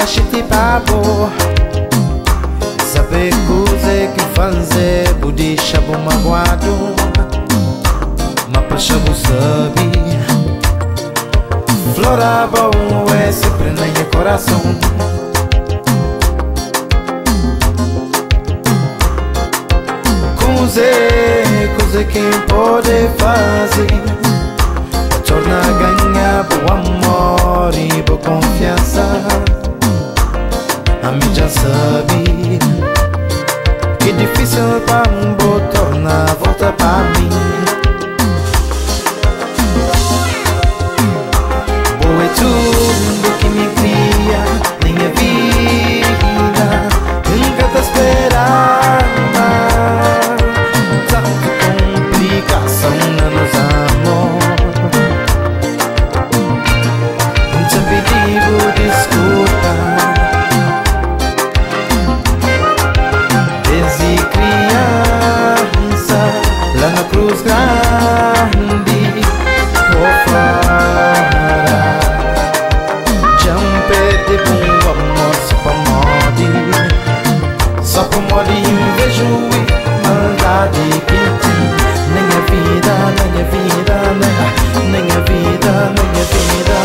Bashiti papo saber coisa que fazer, budi chabo magoado, mas pra chabo sabe. Flora bom é sempre na minha coração. Coisa quem pode fazer, torna a ganhar bom amor e boa confiança. A mim já sabe que difícil para tornar a volta para mim. Boa é tudo que me cria, minha vida nunca te esperava. Tanta complicação no nosso amor. Te pedivo desculpa. Cruz grande por fora, já pede bom amor só para morrer vejo maldade que tem na minha vida, na minha vida, na minha vida, na minha vida.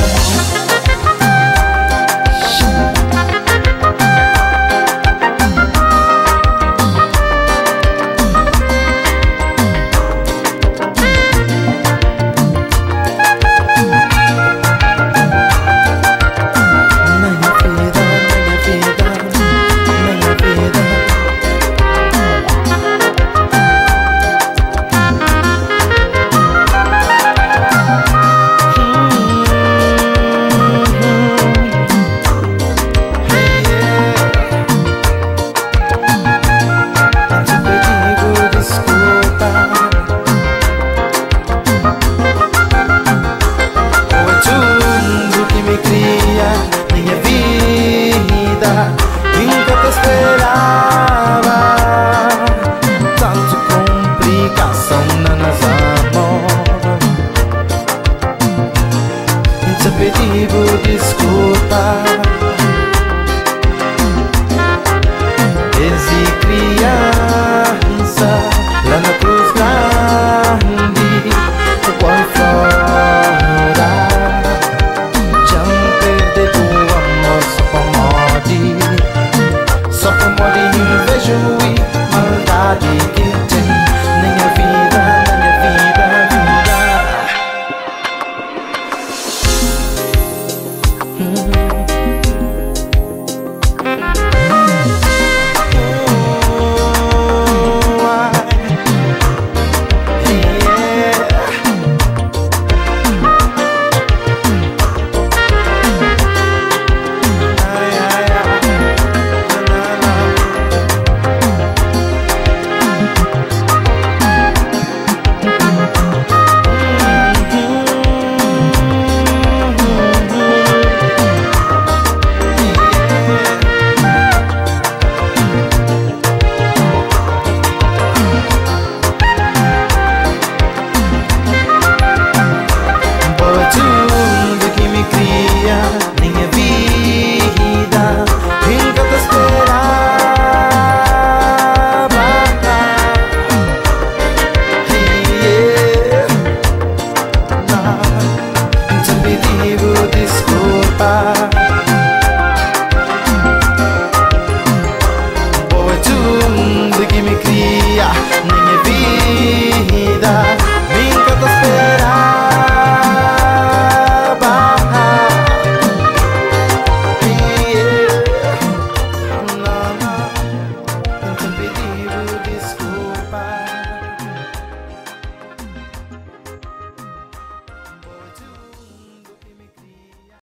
Nunca te esperava, tanto complicação no nosso amor. Te pedivo desculpa.